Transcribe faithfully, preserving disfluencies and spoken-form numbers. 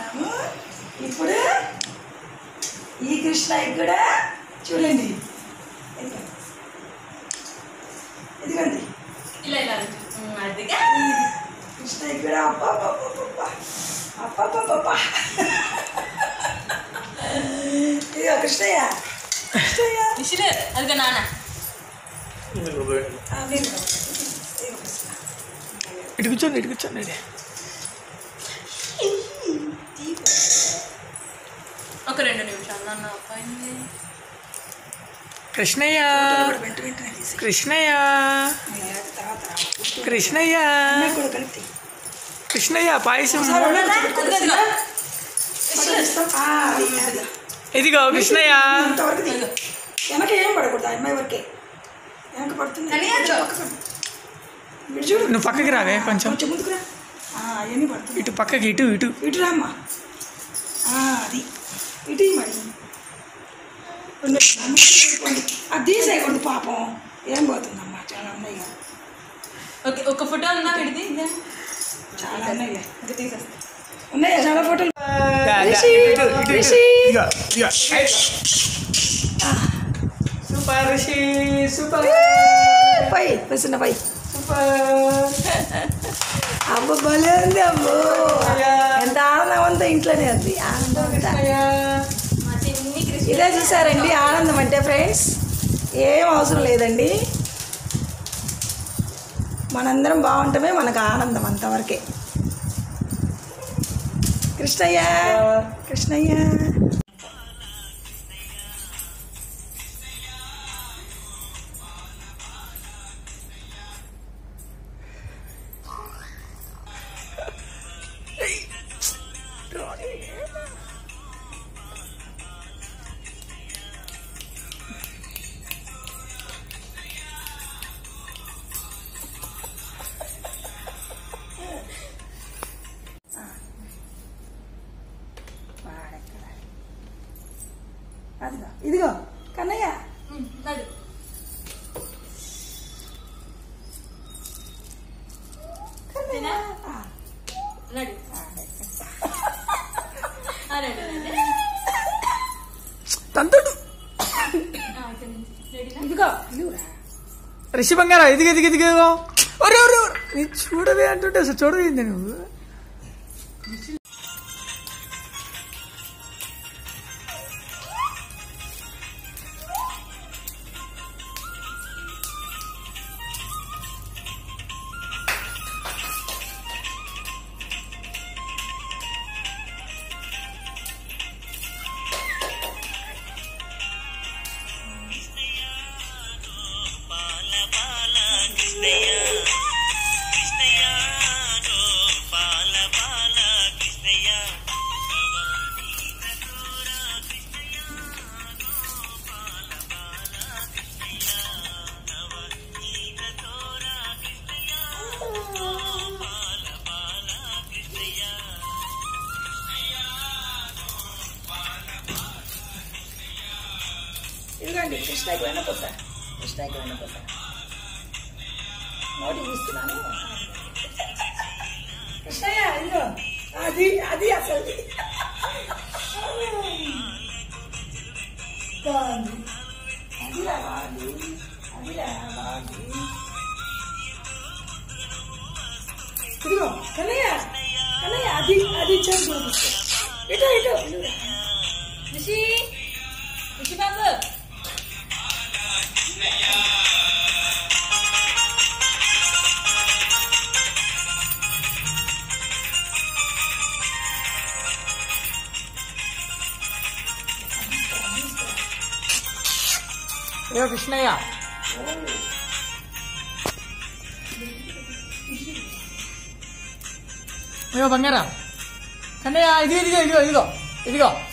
చేస్తున్నాము. ఇప్పుడు ఈ కృష్ణయ్య కూడా చూడండి, ఇదిగోండి ఇలా ఇలా అదిగా కృష్ణయ్య కూడా అప్ప అప్ప అప్ప ఇదిగో కృష్ణయ్య కృష్ణయ్య విషయం అదిగా నాన్న ఇటు కూర్చోండి ఇటు కూర్చోండి ఒక రెండు నిమిషాలు నాన్న అబ్బాయి కృష్ణయ్య కృష్ణయ్య కృష్ణయ్య కృష్ణయ్య పాయసం ఇదిగో కృష్ణయ్య వెనక ఏం పడకూడదు అమ్మాయి వరకే వెనక పడుతుంది. నువ్వు పక్కకి రావే కొంచెం కొంచెం ముందుకురా, అవన్నీ పడుతుంది. ఇటు పక్కకి ఇటు ఇటు ఇటు రామ్మా, అది ఇటు మరి అది తీసేయకూడదు పాపం, ఏం పోతుందమ్మా. చాలా ఉన్నాయి కదా, ఓకే ఒక ఫోటో ఉందా పెడితే చాలా ఉన్నాయి ఇంకా తీసేస్తా. ఉన్నాయా చాలా ఫోటోలు. సూపర్ రిషి సూపర్ పై ప్రసన్న పై సూపర్ అమ్మ భలే ఉంది. అమ్మో ఎంత ఆనందం అంతా ఇంట్లోనే ఉంది, ఆనందం అంతా. ఇదే చూసారండి ఆనందం అంటే ఫ్రెండ్స్, ఏం అవసరం లేదండి, మనందరం బాగుంటమే మనకు ఆనందం అంతవరకే. కృష్ణయ్య కృష్ణయ్య అదిగో ఇదిగో కన్నయ్య తంతుడు ఇదిగో రిషి బంగారా ఇదిగో ఇదిగో ఇదిగో ఒరే ఒరే నీ చూడవే అంటుంటే అసలు చూడవేంది నువ్వు. ఇదిగోండి కృష్ణయ్యకి వెనపోతా, కృష్ణయ్యకి వెనపోతా నోటి చూస్తున్నాను. కృష్ణయ్య ఇదిగో అది అది అసలు బాగుంది, అది రావాలి అది రావాలి. ఇదిగో కన్నయ్య కన్నయ్య అది అది ఇచ్చాను చూపిస్తా. ఇటు ఇటు రిషి రిషి బాబు ఏ కృష్ణయ్య అయ్యో బంగారా కన్నయ్య ఇదిగో ఇదిగో ఇదిగో ఇదిగో ఇదిగో